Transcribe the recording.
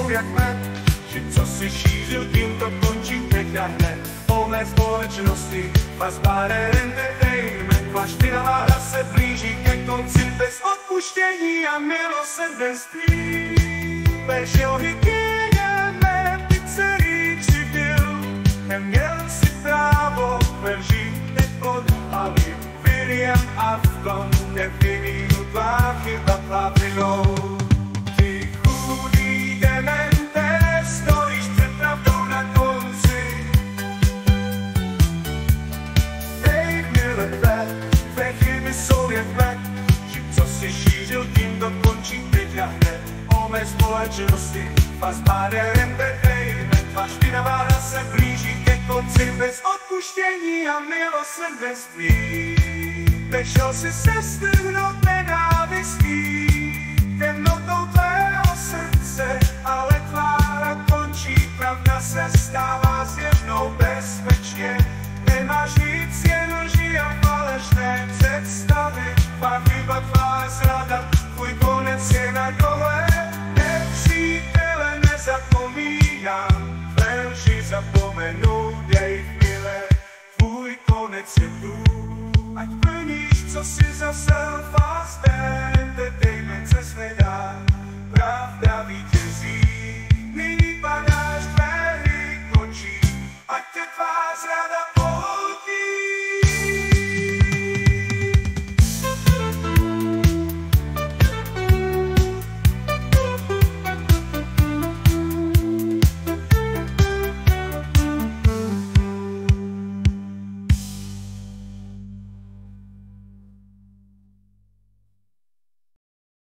jak med, že co si šířil, tím to končí teď a hned. O mé společnosti vás barendejme, váš vynálada se blíží ke konci bez odpuštění a milosrdenství. Bez jeho hygieně mé pizzerii křivdil, neměl si právo veržít od Ali, William a v tom nevinný tvá chyba plavinou. Ty chudý demente, stojíš před pravdou na konci. Hej, milé, tvé chyby jsou jen tlak, že co si šířil, tím to končí teď a hned. O mé společnosti vás barendejme, váš vynálada se blíží ke konci bez odpuštění a milosrdenství. Nešel si se strhnout nenávistí temnotou tvého srdce, ale tvára končí, pravda se stává zjevnou bezpečně. Nemáš nic, jen lži a falešné představy, tvá chyba, tvá zrada, tvůj konec je na dole. Nepřítele nezapomínám, tvé lži zapomenu, dej chvíle, tvůj konec je tu. Ať plníš, co si zasel.